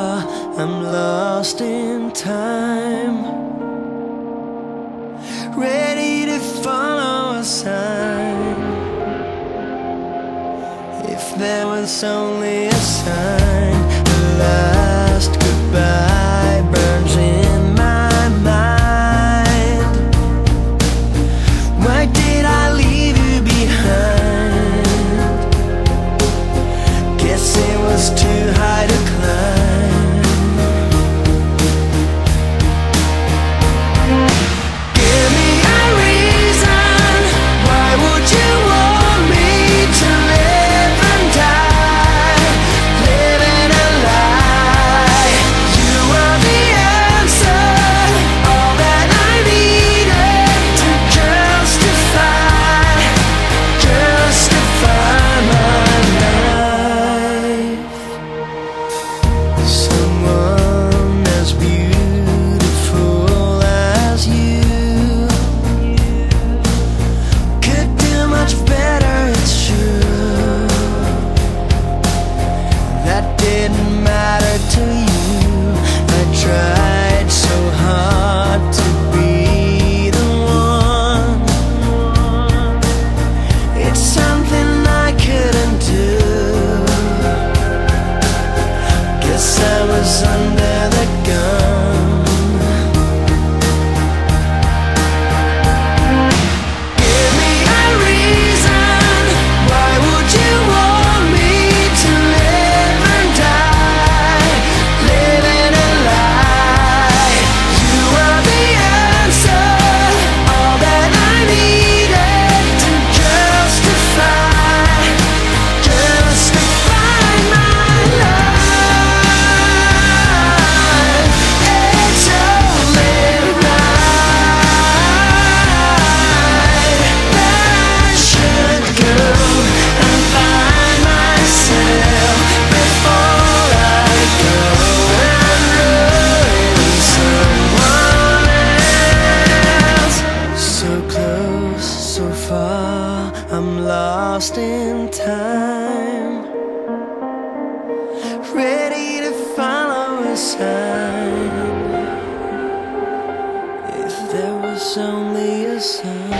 far, I'm lost in time, ready to follow a sign. If there was only a sign, the last goodbye burns in my mind. Why did I leave you behind? Guess it was too high to climb. Give me a reason, why would you want me to live and die, living a lie? You are the answer, all that I needed to justify my life. Someone as beautiful as you could do much better, it's true. That didn't matter to you. I tried so hard to be the one. It's something I couldn't do. Guess I was under the gun. Give me a reason, why would you want me to live and die, living a lie? You are the answer, all that I needed to justify my life. It's only right that I should go and find myself before I go and ruin someone else. So close, so far, I'm lost in time, ready to follow a sign. If there was only a sign.